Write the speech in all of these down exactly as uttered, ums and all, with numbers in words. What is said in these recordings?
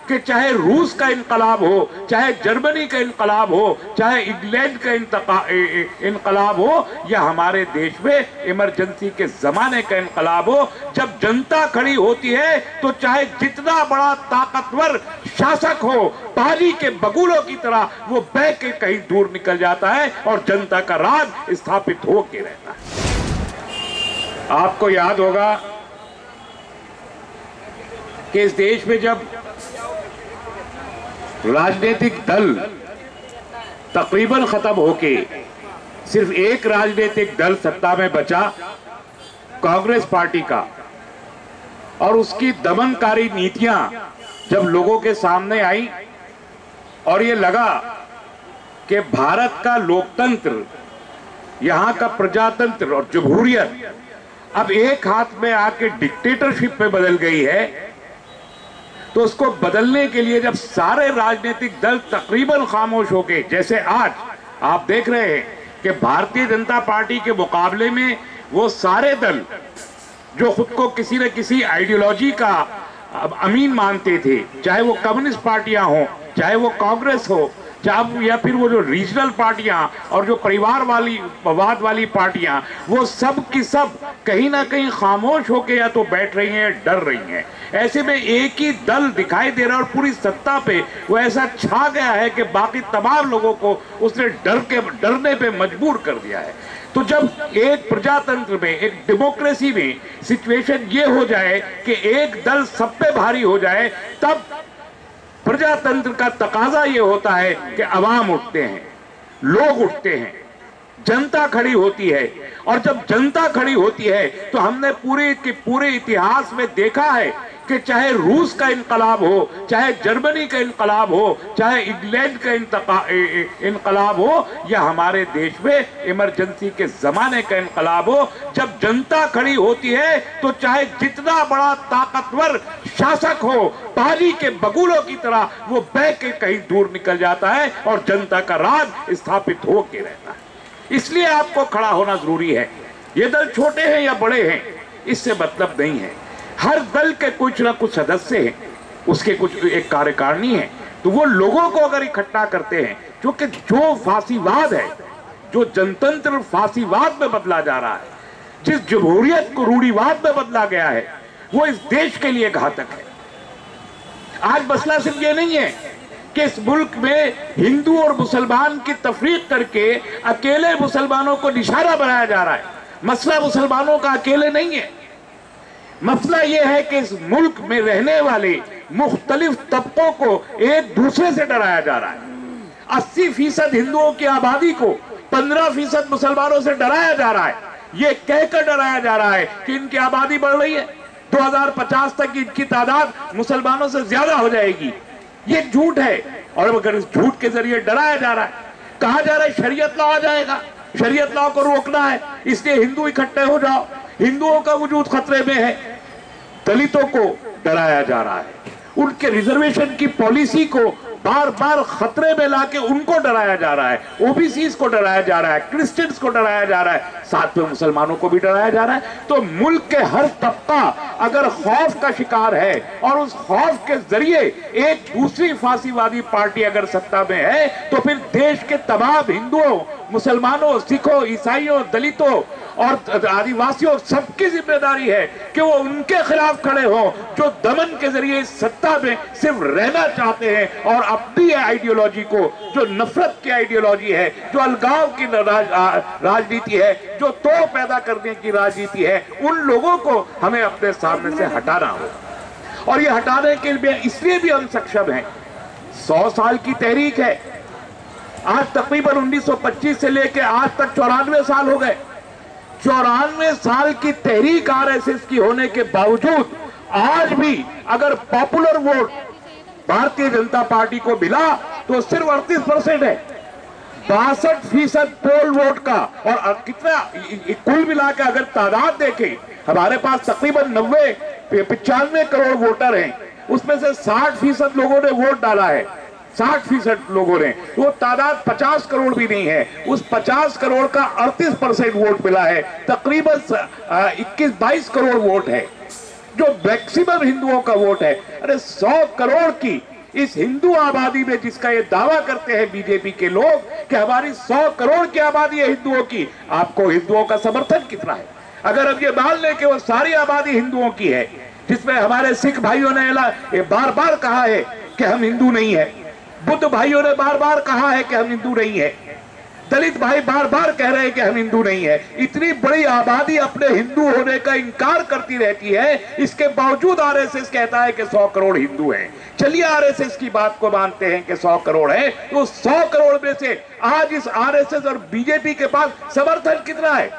कि चाहे रूस का इनकलाब हो, चाहे जर्मनी का इनकलाब हो, चाहे इंग्लैंड का इनकलाब हो, या हमारे देश में इमरजेंसी के जमाने का इनकलाब हो, जब जनता खड़ी होती है तो चाहे जितना बड़ा ताकतवर शासक हो, पानी के बगुलों की तरह वो बह के कहीं दूर निकल जाता है और जनता का राज स्थापित होके रहता है। आपको याद होगा कि इस देश में जब राजनीतिक दल तकरीबन खत्म होके सिर्फ एक राजनीतिक दल सत्ता में बचा, कांग्रेस पार्टी का, और उसकी दमनकारी नीतियां जब लोगों के सामने आई और ये लगा कि भारत का लोकतंत्र, यहां का प्रजातंत्र और जमहूरियत अब एक हाथ में आके डिक्टेटरशिप में बदल गई है, तो उसको बदलने के लिए जब सारे राजनीतिक दल तकरीबन खामोश हो गए, जैसे आज आप देख रहे हैं कि भारतीय जनता पार्टी के मुकाबले में वो सारे दल जो खुद को किसी न किसी आइडियोलॉजी का अमीन मानते थे, चाहे वो कम्युनिस्ट पार्टियां हो, चाहे वो कांग्रेस हो, चाहे या फिर वो जो रीजनल पार्टियां और जो परिवार वाली वाद वाली पार्टियां, वो सब की सब कहीं ना कहीं खामोश होकर या तो बैठ रही हैं, डर रही हैं। ऐसे में एक ही दल दिखाई दे रहा है और पूरी सत्ता पे वो ऐसा छा गया है कि बाकी तमाम लोगों को उसने डर के डरने पे मजबूर कर दिया है। तो जब एक प्रजातंत्र में, एक डेमोक्रेसी में सिचुएशन ये हो जाए कि एक दल सब पे भारी हो जाए, तब प्रजातंत्र का तकाजा ये होता है कि अवाम उठते हैं, लोग उठते हैं, जनता खड़ी होती है। और जब जनता खड़ी होती है तो हमने पूरे के पूरे इतिहास में देखा है कि चाहे रूस का इनकलाब हो, चाहे जर्मनी का इनकलाब हो, चाहे इंग्लैंड का इनकलाब हो, या हमारे देश में इमरजेंसी के जमाने का इनकलाब हो, जब जनता खड़ी होती है तो चाहे जितना बड़ा ताकतवर शासक हो, पानी के बगुलों की तरह वो बह के कहीं दूर निकल जाता है और जनता का राज स्थापित होके रहता है। इसलिए आपको खड़ा होना जरूरी है। ये दल छोटे हैं या बड़े हैं, इससे मतलब नहीं है। हर दल के कुछ ना कुछ सदस्य हैं, उसके कुछ एक कार्यकारिणी है, तो वो लोगों को अगर इकट्ठा करते हैं, क्योंकि जो फांसीवाद है, जो जनतंत्र फांसीवाद में बदला जा रहा है, जिस जमहूरियत को रूढ़िवाद में बदला गया है, वो इस देश के लिए घातक है। आज मसला सिर्फ ये नहीं है कि इस मुल्क में हिंदू और मुसलमान की तफरीक करके अकेले मुसलमानों को निशाना बनाया जा रहा है। मसला मुसलमानों का अकेले नहीं है, मसला यह है कि इस मुल्क में रहने वाले मुख्तलिफ तबकों को एक दूसरे से डराया जा रहा है। अस्सी फीसद हिंदुओं की आबादी को पंद्रह फीसद मुसलमानों से डराया जा रहा है। ये कहकर डराया जा रहा है कि इनकी आबादी बढ़ रही है, दो हज़ार पचास तक इनकी तादाद मुसलमानों से ज्यादा हो जाएगी। ये झूठ है, और अगर इस झूठ के जरिए डराया जा रहा है, कहा जा रहा है शरीयत लॉ आ जाएगा, शरीयत लॉ को रोकना है, इसलिए हिंदू इकट्ठे हो जाओ, हिंदुओं का वजूद खतरे में है। दलितों को डराया जा रहा है, उनके रिजर्वेशन की पॉलिसी को बार बार खतरे में लाके उनको डराया जा रहा है, ओबीसी को डराया जा रहा है, क्रिश्चियंस को डराया जा रहा है, साथ में मुसलमानों को भी डराया जा रहा है। तो मुल्क के हर तबका अगर खौफ का शिकार है और उस खौफ के जरिए एक दूसरी फांसीवादी पार्टी अगर सत्ता में है, तो फिर देश के तमाम हिंदुओं, मुसलमानों, सिखों, ईसाइयों, दलितों और आदिवासियों सबकी जिम्मेदारी है कि वो उनके खिलाफ खड़े हों जो दमन के जरिए सत्ता में सिर्फ रहना चाहते हैं और अपनी आइडियोलॉजी को, जो नफरत की आइडियोलॉजी है, जो अलगाव की राज, राजनीति है, जो तोड़ पैदा करने की राजनीति है, उन लोगों को हमें अपने सामने से हटाना होगा। और ये हटाने के लिए इसलिए भी हम सक्षम हैं, सौ साल की तहरीक है, आज तकरीबन उन्नीस सौ पच्चीस से लेकर आज तक चौरानवे साल हो गए। चौरानवे साल की तहरीक आरएसएस की होने के बावजूद आज भी अगर popular vote Bharatiya Janata party को मिला तो सिर्फ अड़तीस परसेंट है, बासठ फीसद पोल वोट का। और कितना कुल मिला के अगर तादाद देखें, हमारे पास तकरीबन नब्बे पचानवे करोड़ वोटर हैं, उसमें से साठ फीसद लोगों ने वोट डाला है, साठ फीसद लोगों ने, वो तादाद पचास करोड़ भी नहीं है। उस पचास करोड़ का अड़तीस परसेंट वोट मिला है, तकरीबन इक्कीस बाईस करोड़ वोट है जो मैक्सिमम हिंदुओं का वोट है। अरे सौ करोड़ की इस हिंदू आबादी में जिसका ये दावा करते हैं बीजेपी के लोग कि हमारी सौ करोड़ की आबादी है हिंदुओं की, आपको हिंदुओं का समर्थन कितना है? अगर अब ये मान लें कि वो सारी आबादी हिंदुओं की है, जिसमें हमारे सिख भाइयों ने ये बार बार कहा है कि हम हिंदू नहीं है, बुद्ध भाइयों ने बार बार कहा है कि हम हिंदू नहीं है, दलित भाई बार बार कह रहे हैं कि हम हिंदू नहीं है, इतनी बड़ी आबादी अपने हिंदू होने का इनकार करती रहती है, इसके बावजूद आरएसएस कहता है कि सौ करोड़ हिंदू हैं। चलिए आरएसएस की बात को मानते हैं कि सौ करोड़ है, तो सौ करोड़ में से आज इस आरएसएस और बीजेपी के पास समर्थन कितना है?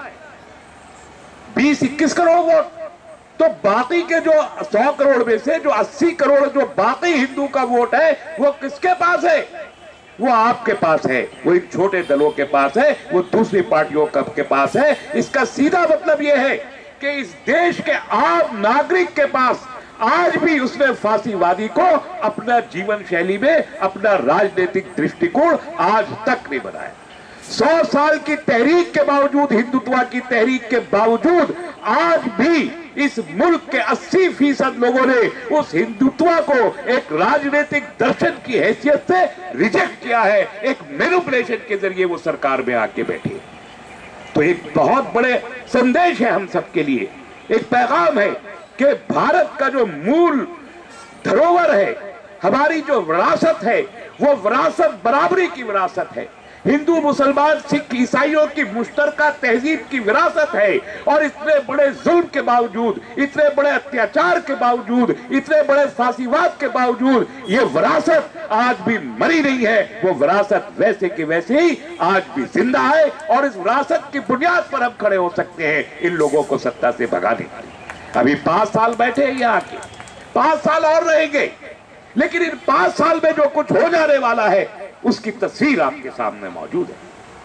बीस इक्कीस करोड़ वोट। तो बाकी के जो सौ करोड़ में से जो अस्सी करोड़ जो बाकी हिंदू का वोट है वो किसके पास है? वो आपके पास है, वो इन छोटे दलों के पास है, वो दूसरी पार्टियों के पास है। इसका सीधा मतलब यह है कि इस देश के आम नागरिक के पास आज भी उसने फांसीवादी को अपना जीवन शैली में अपना राजनीतिक दृष्टिकोण आज तक नहीं बनाया। सौ साल की तहरीक के बावजूद, हिंदुत्व की तहरीक के बावजूद आज भी इस मुल्क के अस्सी फीसद लोगों ने उस हिंदुत्व को एक राजनीतिक दर्शन की हैसियत से रिजेक्ट किया है। एक मैनिपुलेशन के जरिए वो सरकार में आके बैठी है। तो एक बहुत बड़े संदेश है हम सबके लिए, एक पैगाम है कि भारत का जो मूल धरोहर है, हमारी जो विरासत है, वो विरासत बराबरी की विरासत है। हिंदू मुसलमान सिख ईसाइयों की मुश्तरका तहजीब की विरासत है। और इतने बड़े जुल्म के बावजूद, इतने बड़े अत्याचार के बावजूद, इतने बड़े फांसीवाद के बावजूद ये विरासत आज भी मरी नहीं है। वो विरासत वैसे के वैसे ही आज भी जिंदा है और इस विरासत की बुनियाद पर हम खड़े हो सकते हैं इन लोगों को सत्ता से भगाने के लिए। अभी पांच साल बैठे हैं यहाँ के, पांच साल और रहेंगे, लेकिन इन पांच साल में जो कुछ हो जाने वाला है उसकी तस्वीर आपके सामने मौजूद है।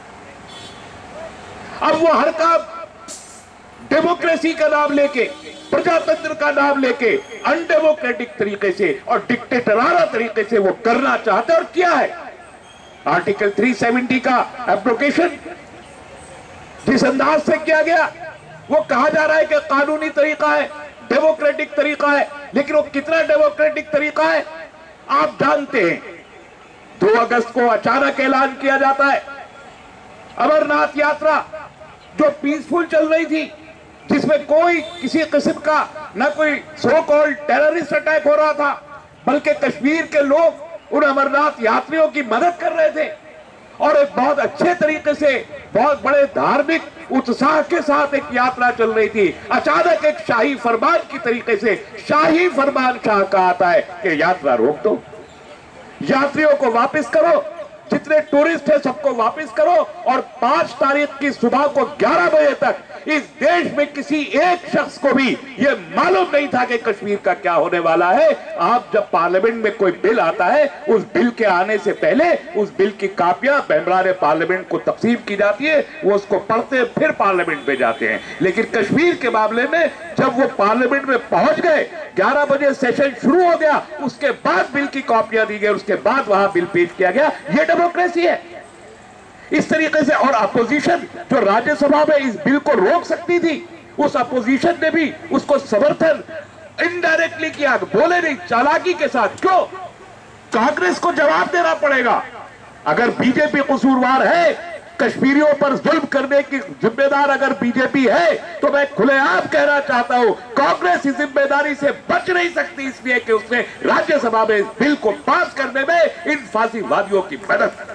अब वो हर काम डेमोक्रेसी का नाम लेके, प्रजातंत्र का नाम लेके अनडेमोक्रेटिक तरीके से और डिक्टेटराना तरीके से वो करना चाहते और किया है। आर्टिकल तीन सौ सत्तर का एप्लीकेशन जिस अंदाज से किया गया, वो कहा जा रहा है कि कानूनी तरीका है, डेमोक्रेटिक तरीका है, लेकिन वो कितना डेमोक्रेटिक तरीका है आप जानते हैं। दो अगस्त को अचानक ऐलान किया जाता है, अमरनाथ यात्रा जो पीसफुल चल रही थी, जिसमें कोई किसी किस्म का न कोई सो कॉल्ड टेररिस्ट अटैक हो रहा था, बल्कि कश्मीर के लोग उन अमरनाथ यात्रियों की मदद कर रहे थे और एक बहुत अच्छे तरीके से, बहुत बड़े धार्मिक उत्साह के साथ एक यात्रा चल रही थी। अचानक एक शाही फरमान की तरीके से, शाही फरमान शाह का आता है कि यात्रा रोक दो, यात्रियों को वापस करो, जितने टूरिस्ट हैं सबको वापस करो। और पांच तारीख की सुबह को ग्यारह बजे तक इस देश में किसी एक शख्स को भी यह मालूम नहीं था कि कश्मीर का क्या होने वाला है। आप जब पार्लियामेंट में कोई बिल आता है, उस बिल के आने से पहले उस बिल की कापियां मेंबरान पार्लियामेंट को तकसीम की जाती है, वो उसको पढ़ते हैं, फिर पार्लियामेंट में जाते हैं। लेकिन कश्मीर के मामले में जब वो पार्लियामेंट में पहुंच गए, ग्यारह बजे सेशन शुरू हो गया, उसके बाद बिल की कॉपियां दी गई, उसके बाद वहां बिल पेश किया गया। ये डेमोक्रेसी है। इस तरीके से, और अपोजिशन जो राज्यसभा में इस बिल को रोक सकती थी, उस अपोजिशन ने भी उसको समर्थन इनडायरेक्टली किया, बोले नहीं, चालाकी के साथ। क्यों? कांग्रेस को जवाब देना पड़ेगा। अगर बीजेपी कसूरवार है, कश्मीरियों पर जुल्म करने की जिम्मेदार अगर बीजेपी है, तो मैं खुलेआम कहना चाहता हूं, कांग्रेस इस जिम्मेदारी से बच नहीं सकती, इसलिए कि उसने राज्यसभा में इस बिल को पास करने में इन फांसीवादियों की मदद।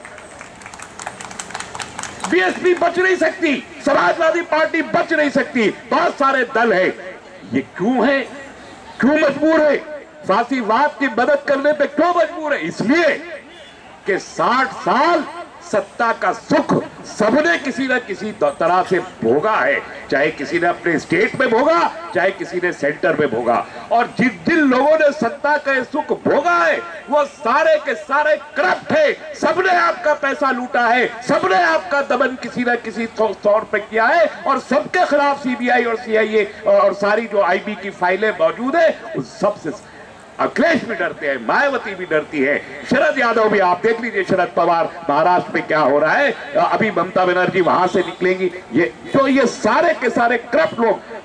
बीएसपी बच नहीं सकती, समाजवादी पार्टी बच नहीं सकती, बहुत सारे दल है। ये क्यों है? क्यों मजबूर है? फांसीवाद की मदद करने पे क्यों मजबूर है? इसलिए कि साठ साल सत्ता का सुख सबने किसी न किसी तरह से भोगा है, चाहे किसी ने अपने स्टेट में भोगा, चाहे किसी ने सेंटर में भोगा। और जिन जिन लोगों ने सत्ता का सुख भोगा है, वो सारे के सारे करप्ट है, सबने आपका पैसा लूटा है, सबने आपका दमन किसी न किसी तौर पे किया है, और सबके खिलाफ सीबीआई और सीआईए और सारी जो आईबी की फाइलें मौजूद है, उस सबसे अखिलेश भी डरते हैं, मायावती भी डरती है, शरद यादव भी। आप देख लीजिए शरद पवार महाराष्ट्र में क्या हो रहा है, अभी ममता बनर्जी वहां से निकलेंगी। ये जो ये सारे के सारे करप्ट लोग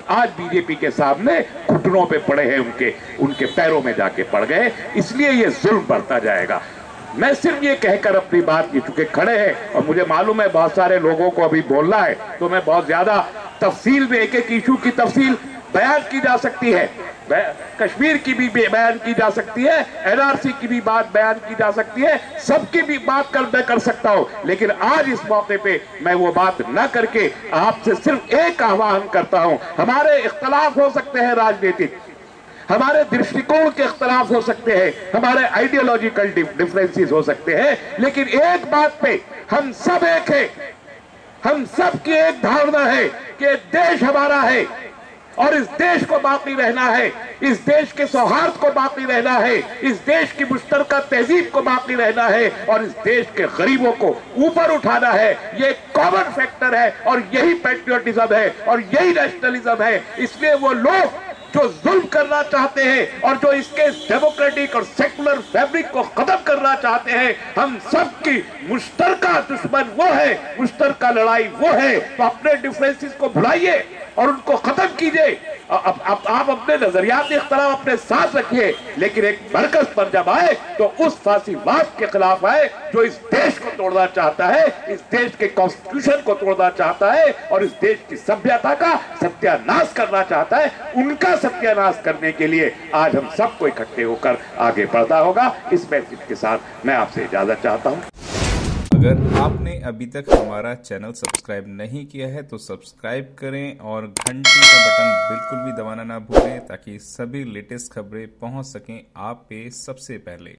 आज बीजेपी के सामने घुटनों पे पड़े हैं, उनके उनके पैरों में जाके पड़ गए। इसलिए ये जुल्म बढ़ता जाएगा। मैं सिर्फ ये कहकर अपनी बात की, चुके खड़े हैं और मुझे मालूम है बहुत सारे लोगों को अभी बोलना है, तो मैं बहुत ज्यादा तफसील में एक एक इशू की तफसील बयान की जा सकती है, कश्मीर की भी बयान की जा सकती है, एनआरसी की भी बात बयान की जा सकती है, सबकी भी बात कर मैं कर सकता हूं, लेकिन आज इस मौके पे मैं वो बात न करके आपसे सिर्फ एक आह्वान करता हूं। हमारे इख्तलाफ हो सकते हैं राजनीतिक, हमारे दृष्टिकोण के इख्तलाफ हो सकते हैं, हमारे आइडियोलॉजिकल डिफरेंसेस हो सकते हैं, लेकिन एक बात पे हम सब एक है, हम सब की एक धारणा है कि देश हमारा है और इस देश को बाकी रहना है, इस देश के सौहार्द को बाकी रहना है, इस देश की मुश्तरका तहजीब को बाकी रहना है और इस देश के गरीबों को ऊपर उठाना है। ये कॉमन फैक्टर है और यही पैट्रियोटिज्म है और यही नेशनलिज्म है। इसलिए वो लोग जो जुल्म करना चाहते हैं और जो इसके डेमोक्रेटिक और सेकुलर फैब्रिक को खत्म करना चाहते हैं, हम सबकी मुश्तरका दुश्मन वो है, मुश्तरका लड़ाई वो है। तो अपने डिफरेंसेस को भुलाइए और उनको खत्म कीजिए। अब आप, आप अपने नजरियाती इख्तलाफ अपने साथ रखिए, लेकिन एक मरकज पर जब आए तो उस फासीवाद के खिलाफ आए जो इस देश को तोड़ना चाहता है, इस देश के कॉन्स्टिट्यूशन को तोड़ना चाहता है और इस देश की सभ्यता का सत्यानाश करना चाहता है। उनका सत्यानाश करने के लिए आज हम सबको इकट्ठे होकर आगे बढ़ना होगा। इस मैसेज के साथ मैं आपसे इजाजत चाहता हूँ। अगर आपने अभी तक हमारा चैनल सब्सक्राइब नहीं किया है तो सब्सक्राइब करें और घंटी का बटन बिल्कुल भी दबाना ना भूलें ताकि सभी लेटेस्ट खबरें पहुंच सकें आप पे सबसे पहले।